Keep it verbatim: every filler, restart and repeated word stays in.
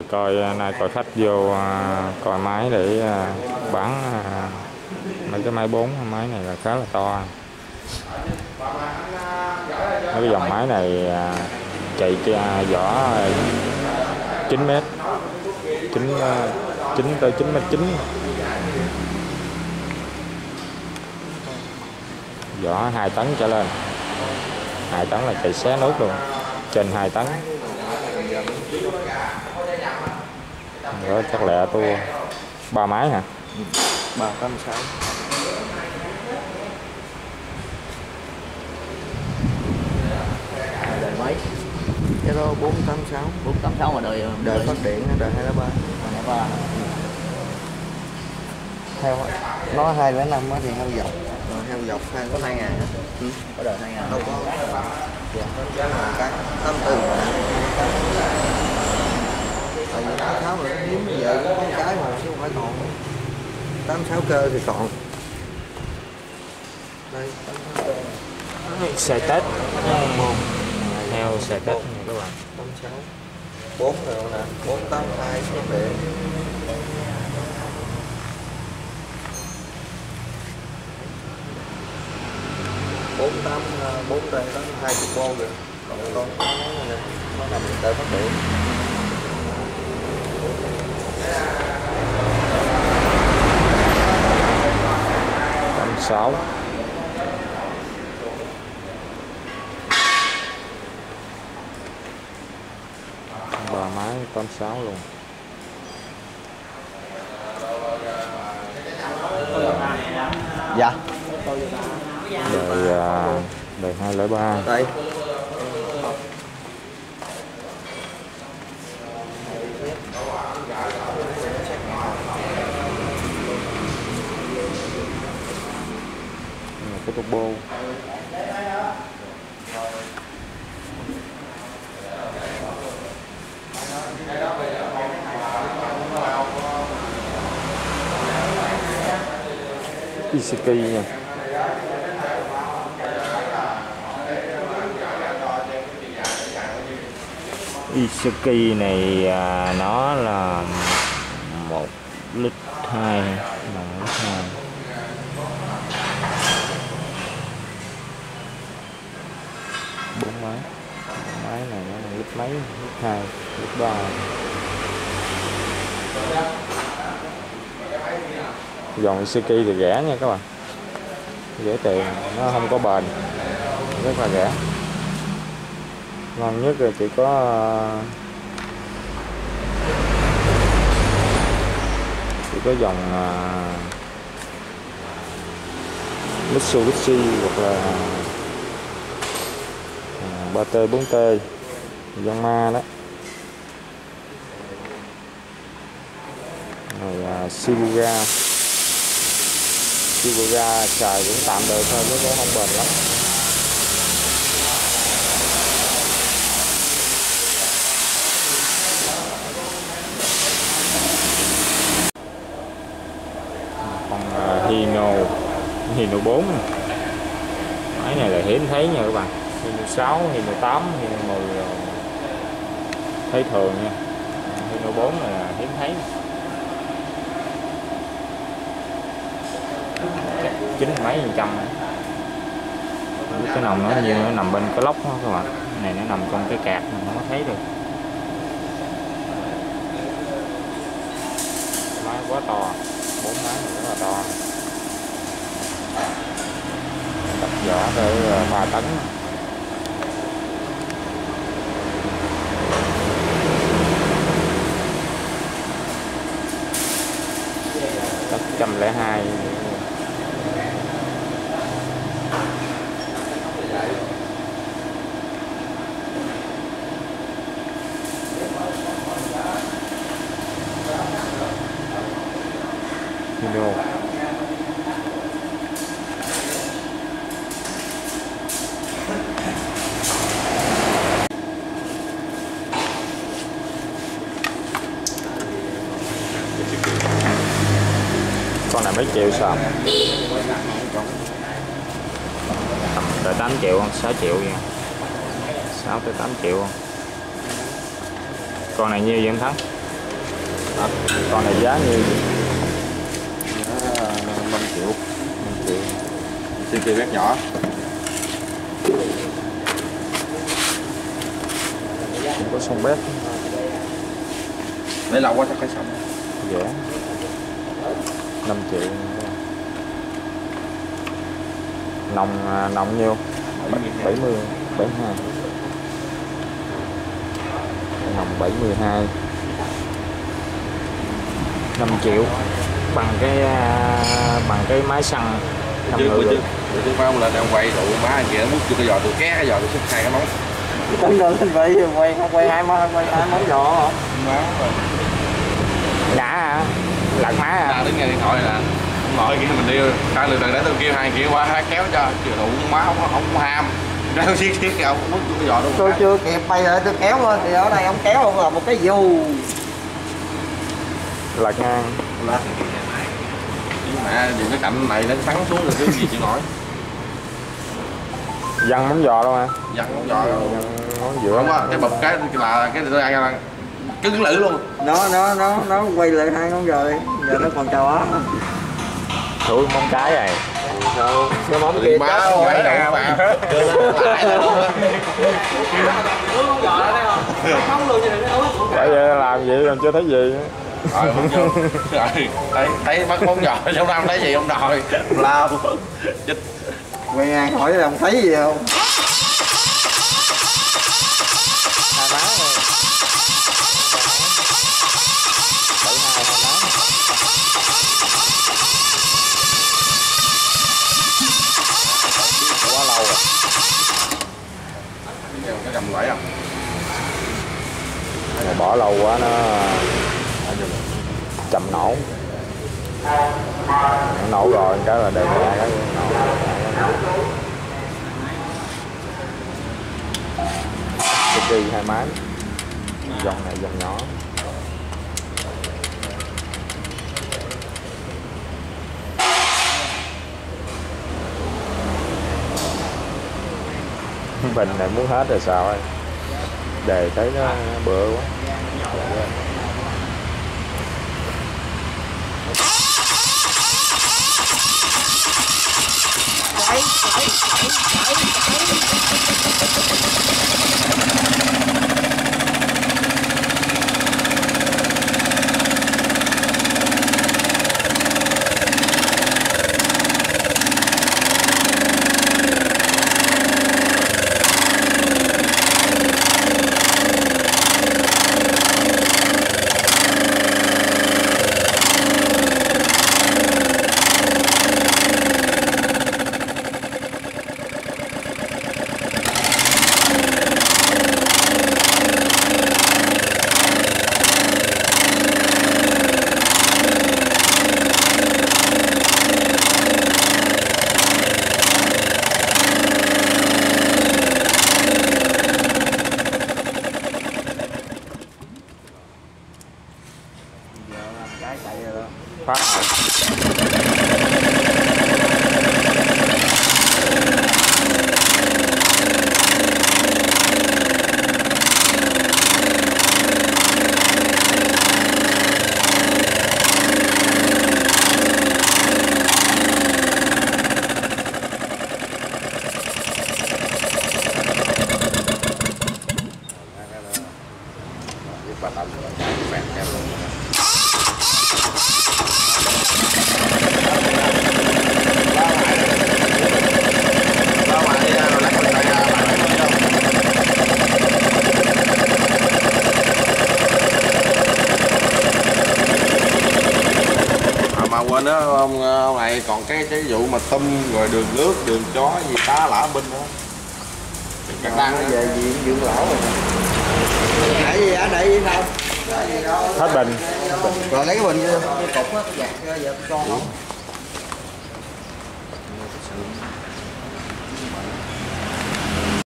coi nay coi khách vô coi máy để bán mấy cái máy bốn. Máy này là khá là to. Mấy cái dòng máy này chạy vỏ chín mét, chín chín tới chín mét chín. Vỏ hai tấn trở lên, hai tấn là chạy xé nước luôn, trên hai tấn. Đó chắc lẹ tôi ba máy hả? Ba tám sáu. Đời mấy? Cái đó bốn tám sáu. Bốn tám sáu mà đời đời phát điện đời hai ba. Hai ba. Theo nó hai lẻ năm thì heo dọc. Rồi heo dọc hai có hai ngàn. Ừ. Có đời hai ngàn. Đâu có. Dạ, cái tám tư. Tại vì nó tháo rồi hiếm bây giờ cũng có cái mà chứ không phải còn. tám sáu cơ thì còn. Đây, tám sáu cơ. Xe Tết. Heo xe Tết nha các bạn. tám sáu. bốn rồi nè, bốn tám hai số điện. bốn tám bốn đây có hai chục bô rồi. Còn con nó nó nằm tại phát điện. tám sáu. Ba máy tám sáu luôn. Dạ. Đời đời hai lẻ ba. Đây. Cái turbo. Iseki nha. Iseki này à, nó là một lít hai, một lít hai. Bốn máy, máy này nó là lít mấy, lít hai, lít ba. Dòng Iseki thì rẻ nha các bạn, rẻ tiền, nó không có bền, rất là rẻ. Ngon nhất là chỉ có chỉ có dòng uh, Mitsubishi hoặc là uh, ba T bốn T Yanmar đó. Rồi uh, Shibuya Shibuya xài cũng tạm được thôi chứ cũng không bền lắm. Con uh, Hino Hino bốn. Máy này là hiếm thấy nha các bạn. Hino sáu, Hino tám, Hino mười thấy thường nha. Hino bốn là hiếm thấy. Chín mấy phần trăm. Cái nòng nó như nó nằm bên cái lốc đó các bạn. Cái này nó nằm trong cái cạc mình không có thấy được. Máy quá to, bốn máy này rất là to. Đập vỏ tới ba tấn. một trăm lẻ hai. Hino. Con này mấy triệu sao? Tầm tới tám triệu không? sáu triệu vậy. sáu tới tám triệu không? Con này nhiêu vậy anh Thắng? Hả? Con này giá nhiêu? Giá năm triệu. năm triệu. xê pê bét nhỏ. Không có sông bét. Lấy lâu quá chắc phải xong. Dễ. năm triệu. Nòng nòng nhiêu? bảy mươi, bảy mươi hai. Nòng bảy mươi hai. năm triệu bằng cái bằng cái máy xăng năm Chứ người chứ chứ phải không lên đang quay đủ má anh kia mút chưa cái giò tôi ké cái giò tôi xúc hai cái móng. Tính rồi anh phải quay quay hai món quay hai món giò hả? Má rồi. ngã hả? Lật má hả? Ta đứng nghe điện thoại nè. Ngồi kia mình đi hai lần để tôi kêu hai kia qua kéo cho chịu đủ má không không có ham. Ra tôi xiết xiết kìa mút chưa cái giò đâu. Tôi chưa kịp bay lại tôi kéo lên thì ở đây ông kéo không là một cái dù. Lật ngang. Là Mẹ dùng cái cạnh này nó sắn xuống rồi cái gì chị nổi. Văng món giò đâu hả? Dằn món giò đâu. Món giữa. Không á, cái bập cái là cái tôi ăn là cứng lử luôn. nó nó nó nó quay lại hai con giò đi, giờ nó còn chào á. Thử món cái này. Sao cái món kia Má cháu quay quay đầu mà. Bởi vậy làm vậy làm chưa thấy gì. Rồi không vô. Rồi thấy thấy bắt món giò trong năm thấy gì không đòi. Lao. Chích. Quay ngang hỏi là ông thấy gì không? Hai má rồi. bảy hai hai má. Quá lâu rồi. Cái cầm lại không? Mà bỏ lâu quá nó chậm nổ. Nó nổ rồi cái là đề ra cái nổ. Cái hai máy. Dòng này dòng nhỏ. Bình này muốn hết rồi sao ấy. Đề thấy nó bựa quá. Quay quay quay quay Phát bà tầm phẹt em luôn. Mà quên đó ông, ông này còn cái cái vụ mà tôm rồi đường nước đường chó gì tá lả binh đó. Cái đang về viện dưỡng lão rồi. Để gì á, để gì đâu. hết bình. Rồi lấy cái bình kia. Cái cục á, cái giặt ra giờ con không.